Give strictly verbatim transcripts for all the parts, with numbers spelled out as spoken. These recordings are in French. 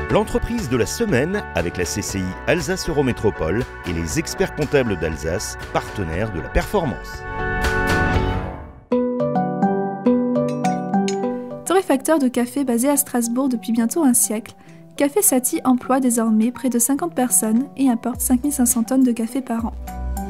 L'entreprise de la semaine avec la C C I Alsace Eurométropole et les experts comptables d'Alsace, partenaires de la performance. Torréfacteur de café basé à Strasbourg depuis bientôt un siècle, Café Saty emploie désormais près de cinquante personnes et importe cinq mille cinq cents tonnes de café par an.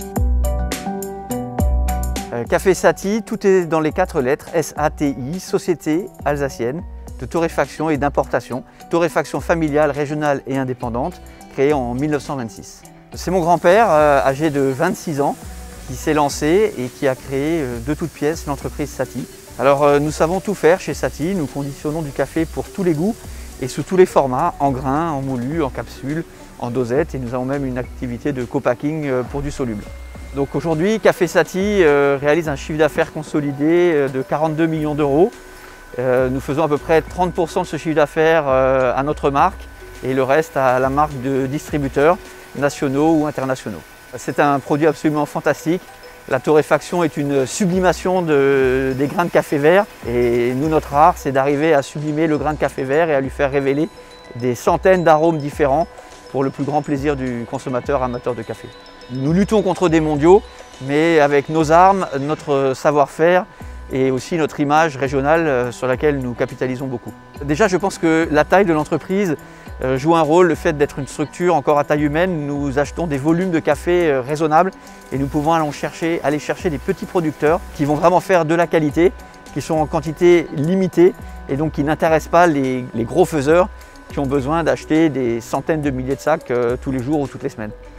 Euh, Café Saty, tout est dans les quatre lettres, S A T I, Société Alsacienne de torréfaction et d'importation, torréfaction familiale, régionale et indépendante, créée en mille neuf cent vingt-six. C'est mon grand-père, euh, âgé de vingt-six ans, qui s'est lancé et qui a créé euh, de toutes pièces l'entreprise Saty. Alors euh, nous savons tout faire chez Saty, nous conditionnons du café pour tous les goûts et sous tous les formats, en grains, en moulu, en capsules, en dosettes, et nous avons même une activité de co-packing euh, pour du soluble. Donc aujourd'hui, Café Saty euh, réalise un chiffre d'affaires consolidé euh, de quarante-deux millions d'euros. Euh, nous faisons à peu près trente pour cent de ce chiffre d'affaires euh, à notre marque et le reste à la marque de distributeurs nationaux ou internationaux. C'est un produit absolument fantastique. La torréfaction est une sublimation de, des grains de café vert et nous, notre art, c'est d'arriver à sublimer le grain de café vert et à lui faire révéler des centaines d'arômes différents pour le plus grand plaisir du consommateur amateur de café. Nous luttons contre des mondiaux, mais avec nos armes, notre savoir-faire et aussi notre image régionale sur laquelle nous capitalisons beaucoup. Déjà, je pense que la taille de l'entreprise joue un rôle. Le fait d'être une structure encore à taille humaine, nous achetons des volumes de café raisonnables et nous pouvons aller chercher, aller chercher des petits producteurs qui vont vraiment faire de la qualité, qui sont en quantité limitée et donc qui n'intéressent pas les, les gros faiseurs qui ont besoin d'acheter des centaines de milliers de sacs tous les jours ou toutes les semaines.